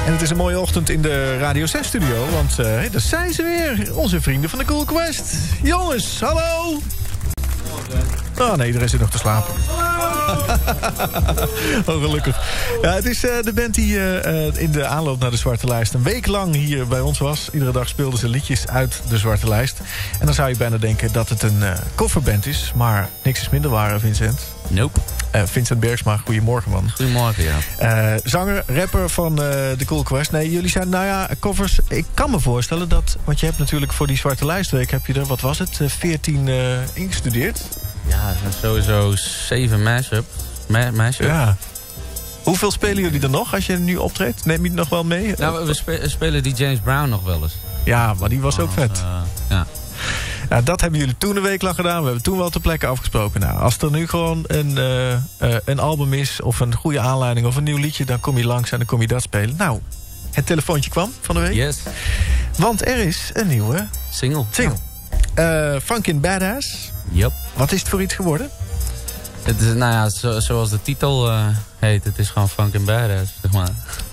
En het is een mooie ochtend in de Radio 6-studio, want daar zijn ze weer, onze vrienden van de Cool Quest. Jongens, hallo! Oh nee, iedereen zit nog te slapen. Oh, gelukkig. Ja, het is de band die in de aanloop naar de Zwarte Lijst een week lang hier bij ons was. Iedere dag speelden ze liedjes uit de Zwarte Lijst. En dan zou je bijna denken dat het een coverband is. Maar niks is minder waar, Vincent. Nope. Vincent Bergsma, goedemorgen, man. Goedemorgen, ja. Zanger, rapper van The Cool Quest. Nee, jullie zijn, covers. Ik kan me voorstellen dat, want je hebt natuurlijk voor die Zwarte Lijstweek, heb je er, wat was het, 14 ingestudeerd? Ja, sowieso 7 mashup. Ja. Hoeveel spelen jullie er nog als je nu optreedt? Neem je het nog wel mee? Nou, we spelen die James Brown nog wel eens. Ja, maar die was ook vet. Ja. Nou, dat hebben jullie toen een week lang gedaan. We hebben toen wel ter plekke afgesproken. Nou, als er nu gewoon een album is of een goede aanleiding of een nieuw liedje, dan kom je langs en dan kom je dat spelen. Nou, het telefoontje kwam van de week. Yes. Want er is een nieuwe Single. Funkin' Badass. Yep. Wat is het voor iets geworden? Het is, nou ja, zoals de titel heet, het is gewoon Funkin' Badass, zeg maar.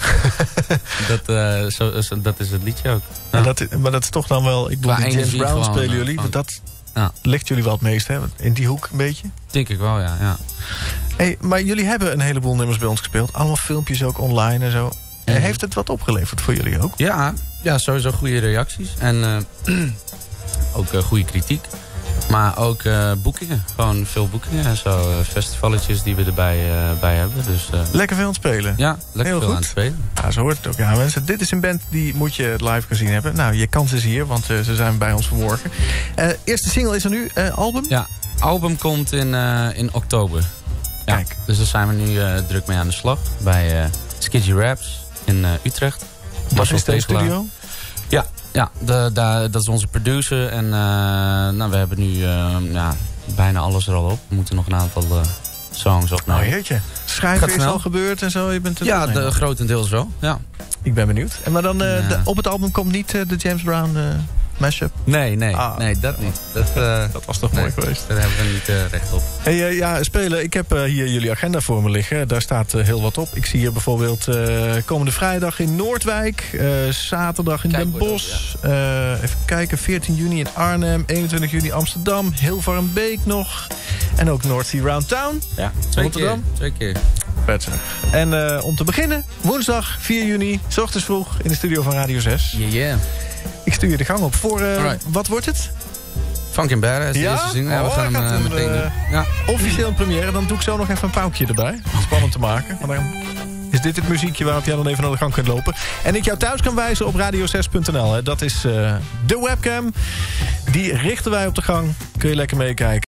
Dat is het liedje ook. Ja. Maar dat is toch dan wel, ik bedoel, James Brown gewoon, spelen jullie, dat ja. ligt jullie wel het meest, hè? In die hoek een beetje? Denk ik wel, ja. Hey, maar jullie hebben een heleboel nummers bij ons gespeeld. Allemaal filmpjes ook online en zo. Heeft het wat opgeleverd voor jullie ook? Ja, sowieso goede reacties. En ook goede kritiek. Maar ook boekingen. Gewoon veel boekingen en zo. Festivaletjes die we erbij bij hebben. Dus, lekker veel aan het spelen. Ja, lekker heel veel goed aan het spelen. Ja, zo hoort het ook. Ja, mensen, dit is een band die moet je live gezien hebben. Nou, je kans is hier, want ze zijn bij ons vanmorgen. Eerste single is er nu, album? Ja, album komt in oktober. Ja, kijk. Dus daar zijn we nu druk mee aan de slag. Bij Skidgy Raps in Utrecht. Wat is de studio? Ja, dat is onze producer. En we hebben nu bijna alles er al op. We moeten nog een aantal songs opnemen. Oh jeetje. Schrijven is al gebeurd en zo? Je bent grotendeels wel. Ja. Ik ben benieuwd. Maar dan op het album komt niet de James Brown mashup? Nee, dat niet. Dat was toch mooi geweest? Daar hebben we niet recht op. Hey, spelen. Ik heb hier jullie agenda voor me liggen. Daar staat heel wat op. Ik zie hier bijvoorbeeld komende vrijdag in Noordwijk. Zaterdag in Den Bosch. Ja. Even kijken. 14 juni in Arnhem. 21 juni Amsterdam. Hilvarenbeek nog. En ook North Sea Round Town. Ja, Rotterdam. 2 keer. Vet zeg. En om te beginnen, woensdag 4 juni, 's ochtends vroeg in de studio van Radio 6. Yeah. Ik stuur je de gang op voor, wat wordt het? Funkin' Badass, de eerste single. Ja, we gaan hem meteen doen. Ja. Officieel een première, dan doe ik zo nog even een pauwtje erbij. Spannend te maken. Maar dan is dit het muziekje waarop jij dan even naar de gang kunt lopen. En ik jou thuis kan wijzen op radio6.nl. Dat is de webcam. Die richten wij op de gang. Kun je lekker meekijken.